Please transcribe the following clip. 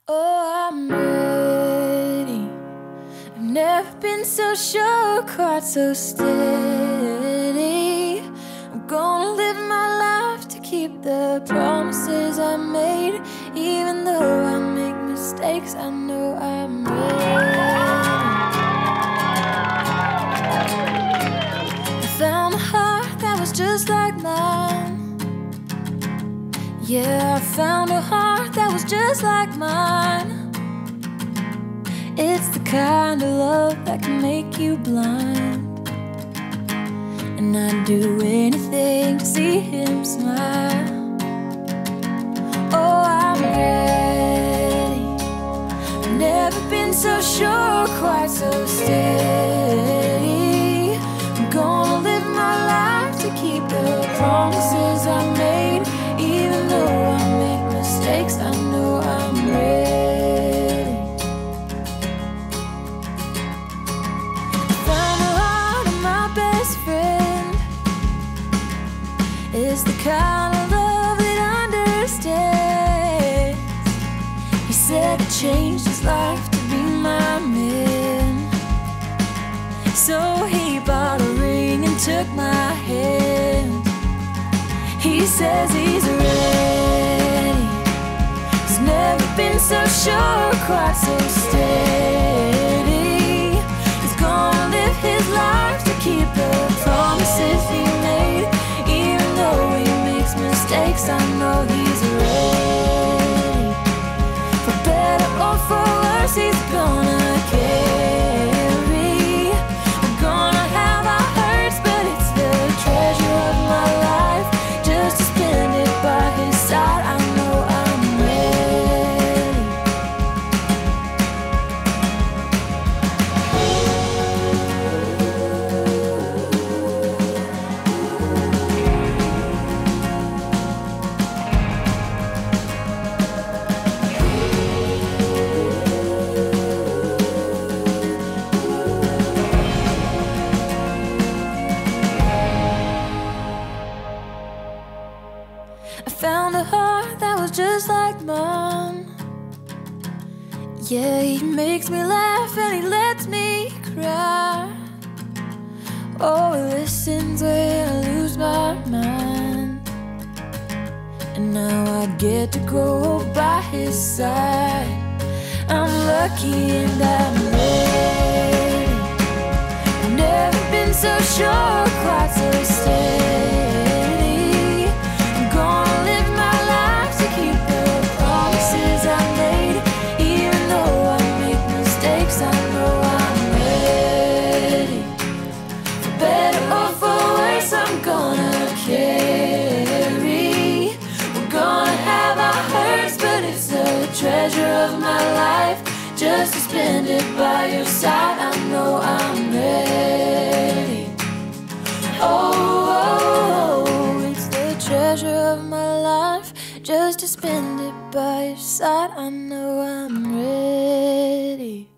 Oh, I'm ready. I've never been so sure, quite so steady. I'm gonna live my life to keep the promises I made. Even though I make mistakes, I know I'm ready. I found a heart that was just like mine. Yeah, I found a heart that was just like mine. It's the kind of love that can make you blind, and I'd do anything to see him smile. Oh, I'm ready. I've never been so sure, quite so steady. I'm gonna live my life to keep the promises I made. Even though I make mistakes, I know I'm ready. I found the heart of my best friend. It's the kind of love that understands. He said it changed his life to be my man. So he bought a ring and took my hand. He says he's ready. He's never been so sure, quite so steady. He's gonna live his life to keep the promises he made. Even though he makes mistakes, I know he's ready. For better or for worse, he's gonna carry. We're gonna have our hurts, but it's the treasure of my life. Just to spend it by his side, I know I'm ready. I found a heart that was just like mine. Yeah, he makes me laugh and he lets me cry. Oh, he listens when I lose my mind. And now I get to go by his side. I'm lucky and I'm ready. I've never been so sure, quite so steady. Treasure of my life, just to spend it by your side. I know I'm ready. Oh, it's the treasure of my life, just to spend it by your side. I know I'm ready.